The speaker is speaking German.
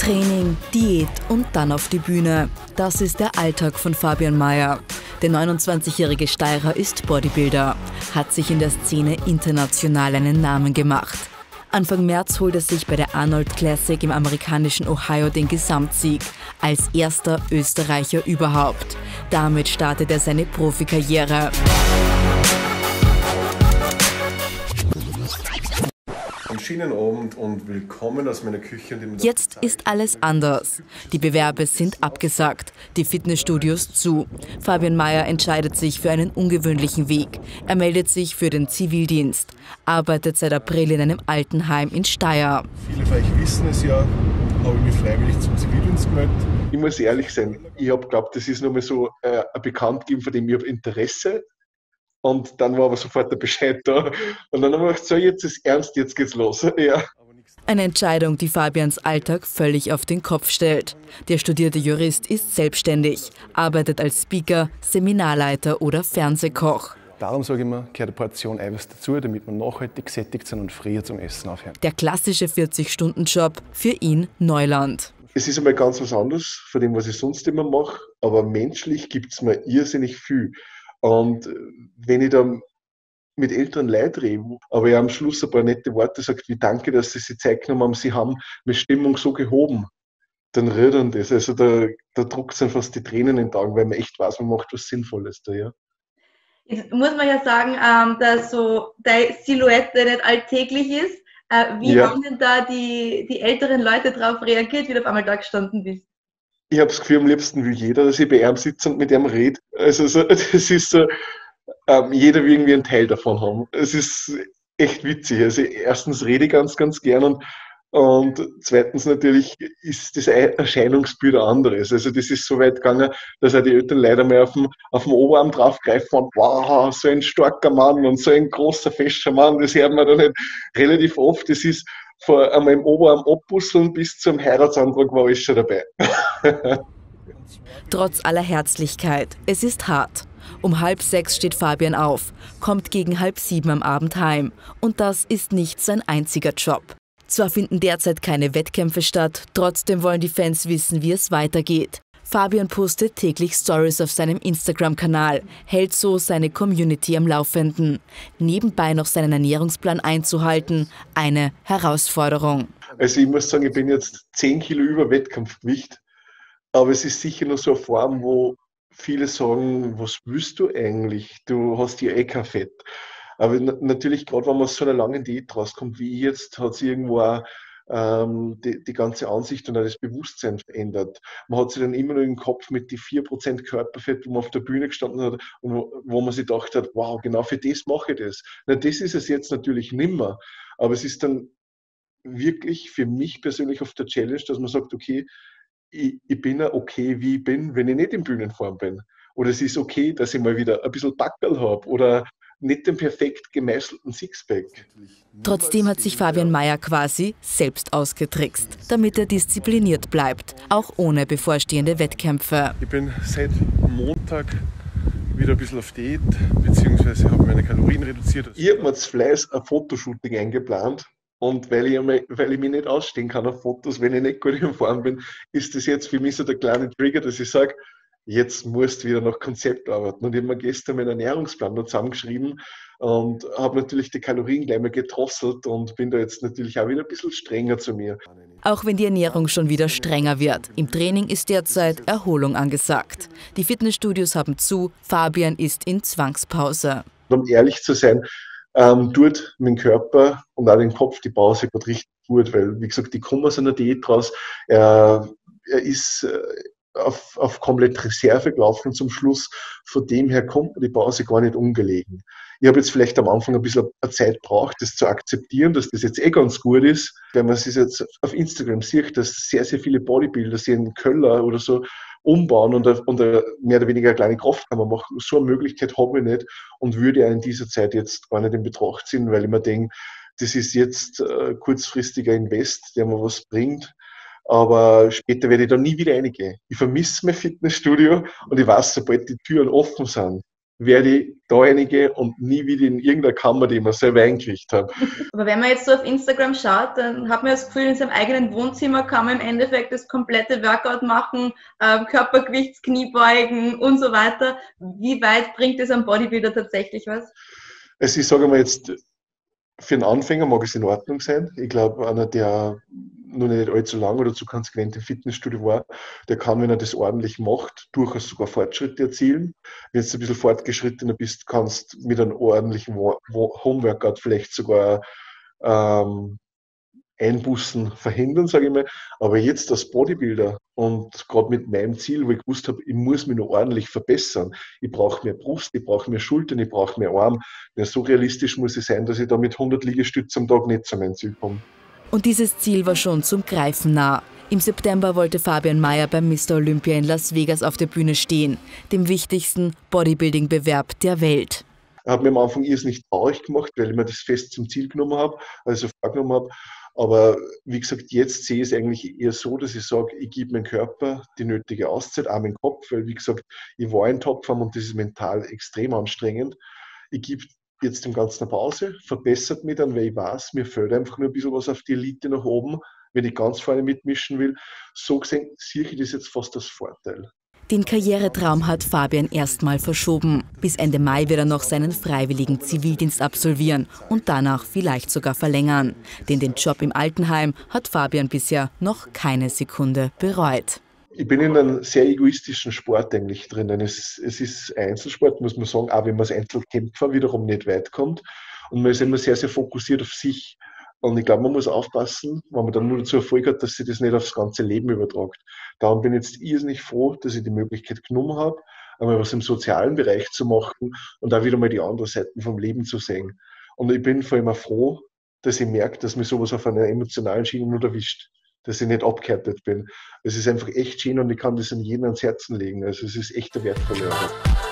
Training, Diät und dann auf die Bühne. Das ist der Alltag von Fabian Mayer. Der 29-jährige Steirer ist Bodybuilder, hat sich in der Szene international einen Namen gemacht. Anfang März holt er sich bei der Arnold Classic im amerikanischen Ohio den Gesamtsieg, als erster Österreicher überhaupt. Damit startet er seine Profikarriere. Schönen Abend und willkommen aus meiner Küche. Jetzt ist alles anders. Die Bewerbe sind abgesagt, die Fitnessstudios zu. Fabian Mayer entscheidet sich für einen ungewöhnlichen Weg. Er meldet sich für den Zivildienst, arbeitet seit April in einem Altenheim in Steyr. Viele von euch wissen es ja, habe ich mich freiwillig zum Zivildienst gemeldet. Ich muss ehrlich sein, ich habe geglaubt, das ist nochmal so ein Bekanntgeben, von dem ich habe Interesse. Und dann war aber sofort der Bescheid da. Und dann haben wir gedacht, so, jetzt ist ernst, jetzt geht's los. Ja. Eine Entscheidung, die Fabians Alltag völlig auf den Kopf stellt. Der studierte Jurist ist selbstständig, arbeitet als Speaker, Seminarleiter oder Fernsehkoch. Darum sage ich immer, gehört eine Portion Eiweiß dazu, damit wir nachhaltig gesättigt sind und früher zum Essen aufhören. Der klassische 40-Stunden-Job, für ihn Neuland. Es ist einmal ganz was anderes von dem, was ich sonst immer mache, aber menschlich gibt es mir irrsinnig viel. Und wenn ich dann mit älteren Leuten rede, aber ja am Schluss ein paar nette Worte sagt, wie danke, dass Sie sich Zeit genommen haben, Sie haben meine Stimmung so gehoben, dann rührt das. Also da druckt es dann fast die Tränen in den Augen, weil man echt weiß, man macht was Sinnvolles da, ja. Jetzt muss man ja sagen, dass so deine Silhouette nicht alltäglich ist. Wie haben denn da die älteren Leute darauf reagiert, wie du auf einmal da gestanden bist? Ich habe das Gefühl, am liebsten will jeder, dass ich bei ihm sitze und mit ihm rede. Also das ist so, jeder will irgendwie einen Teil davon haben. Es ist echt witzig. Also erstens rede ich ganz, ganz gern und zweitens natürlich ist das Erscheinungsbild ein anderes. Also das ist so weit gegangen, dass auch die Eltern leider mal auf dem Oberarm draufgreifen und wow, so ein starker Mann und so ein großer, fester Mann, das hört man da nicht relativ oft. Das ist von einmal im Oberarm abbusseln bis zum Heiratsantrag war alles schon dabei. Trotz aller Herzlichkeit, es ist hart. Um 5:30 steht Fabian auf, kommt gegen 6:30 am Abend heim. Und das ist nicht sein einziger Job. Zwar finden derzeit keine Wettkämpfe statt, trotzdem wollen die Fans wissen, wie es weitergeht. Fabian postet täglich Stories auf seinem Instagram-Kanal, hält so seine Community am Laufenden. Nebenbei noch seinen Ernährungsplan einzuhalten, eine Herausforderung. Also ich muss sagen, ich bin jetzt 10 Kilo über Wettkampfgewicht, aber es ist sicher nur so eine Form, wo viele sagen, was willst du eigentlich? Du hast ja eh kein Fett. Aber natürlich, gerade wenn man aus so einer langen Diät rauskommt, wie ich jetzt, hat sich irgendwo auch die ganze Ansicht und auch das Bewusstsein verändert. Man hat sich dann immer nur im Kopf mit die 4% Körperfett, wo man auf der Bühne gestanden hat und wo man sich gedacht hat, wow, genau für das mache ich das. Na, das ist es jetzt natürlich nimmer. Aber es ist dann wirklich für mich persönlich auf der Challenge, dass man sagt, okay, ich bin ja okay, wie ich bin, wenn ich nicht in Bühnenform bin. Oder es ist okay, dass ich mal wieder ein bisschen Backerl habe oder nicht den perfekt gemeißelten Sixpack. Trotzdem hat sich Fabian Mayer quasi selbst ausgetrickst, damit er diszipliniert bleibt, auch ohne bevorstehende Wettkämpfe. Ich bin seit Montag wieder ein bisschen auf Diät, beziehungsweise habe meine Kalorien reduziert. Ich habe mir zu Fleiß ein Fotoshooting eingeplant. Und weil ich mich nicht ausstehen kann auf Fotos, wenn ich nicht gut in Form bin, ist das jetzt für mich so der kleine Trigger, dass ich sage, jetzt musst du wieder nach Konzept arbeiten. Und ich habe mir gestern meinen Ernährungsplan da zusammengeschrieben und habe natürlich die Kalorien gleich mal gedrosselt und bin da jetzt natürlich auch wieder ein bisschen strenger zu mir. Auch wenn die Ernährung schon wieder strenger wird. Im Training ist derzeit Erholung angesagt. Die Fitnessstudios haben zu, Fabian ist in Zwangspause. Um ehrlich zu sein, tut mein Körper und auch den Kopf die Pause gerade richtig gut, weil, wie gesagt, ich komme aus einer Diät raus. Er ist auf komplett Reserve gelaufen zum Schluss. Von dem her kommt mir die Pause gar nicht ungelegen. Ich habe jetzt vielleicht am Anfang ein bisschen Zeit gebraucht, das zu akzeptieren, dass das jetzt eh ganz gut ist. Wenn man es jetzt auf Instagram sieht, dass sehr, sehr viele Bodybuilder sich in Köller oder so umbauen und mehr oder weniger eine kleine Kraftkammer machen. So eine Möglichkeit habe ich nicht und würde ja in dieser Zeit jetzt gar nicht in Betracht ziehen, weil ich mir denke, das ist jetzt kurzfristiger Invest, der mir was bringt. Aber später werde ich da nie wieder reingehen. Ich vermisse mein Fitnessstudio und ich weiß, sobald die Türen offen sind, werde ich da einige und nie wieder in irgendeiner Kammer, die ich mir selber eingerichtet habe. Aber wenn man jetzt so auf Instagram schaut, dann hat man das Gefühl, in seinem eigenen Wohnzimmer kann man im Endeffekt das komplette Workout machen, Körpergewichtskniebeugen und so weiter. Wie weit bringt es am Bodybuilder tatsächlich was? Also ich sage mal jetzt, für einen Anfänger mag es in Ordnung sein. Ich glaube, einer, der noch nicht allzu lange oder zu konsequent im Fitnessstudio war, der kann, wenn er das ordentlich macht, durchaus sogar Fortschritte erzielen. Wenn du ein bisschen fortgeschrittener bist, kannst du mit einem ordentlichen Homeworkout vielleicht sogar Einbußen verhindern, sage ich mal. Aber jetzt als Bodybuilder und gerade mit meinem Ziel, wo ich gewusst habe, ich muss mich noch ordentlich verbessern. Ich brauche mehr Brust, ich brauche mehr Schultern, ich brauche mehr Arm. Ja, so realistisch muss ich sein, dass ich da mit 100 Liegestützen am Tag nicht zu meinem Ziel komme. Und dieses Ziel war schon zum Greifen nah. Im September wollte Fabian Mayr beim Mr. Olympia in Las Vegas auf der Bühne stehen, dem wichtigsten Bodybuilding-Bewerb der Welt. Hat mir am Anfang nicht traurig gemacht, weil ich mir das fest zum Ziel genommen habe, also vorgenommen habe. Aber wie gesagt, jetzt sehe ich es eigentlich eher so, dass ich sage, ich gebe meinem Körper die nötige Auszeit, auch meinem Kopf, weil wie gesagt, ich war in Topform und das ist mental extrem anstrengend. Ich gebe jetzt dem Ganzen eine Pause, verbessert mich dann, weil ich weiß, mir fällt einfach nur ein bisschen was auf die Elite nach oben, wenn ich ganz vorne mitmischen will. So gesehen sehe ich das jetzt fast als Vorteil. Den Karrieretraum hat Fabian erstmal verschoben. Bis Ende Mai wird er noch seinen freiwilligen Zivildienst absolvieren und danach vielleicht sogar verlängern. Denn den Job im Altenheim hat Fabian bisher noch keine Sekunde bereut. Ich bin in einem sehr egoistischen Sport eigentlich drinnen. Es ist Einzelsport, muss man sagen, auch wenn man als Einzelkämpfer wiederum nicht weit kommt. Und man ist immer sehr, sehr fokussiert auf sich. Und ich glaube, man muss aufpassen, wenn man dann nur dazu Erfolg hat, dass sich das nicht aufs ganze Leben übertragt. Darum bin ich jetzt irrsinnig froh, dass ich die Möglichkeit genommen habe, einmal was im sozialen Bereich zu machen und auch wieder mal die anderen Seiten vom Leben zu sehen. Und ich bin vor allem auch froh, dass ich merke, dass mir sowas auf einer emotionalen Schiene nur erwischt, dass ich nicht abgehärtet bin. Es ist einfach echt schön und ich kann das an jeden ans Herzen legen. Also es ist echt eine wertvolle Arbeit.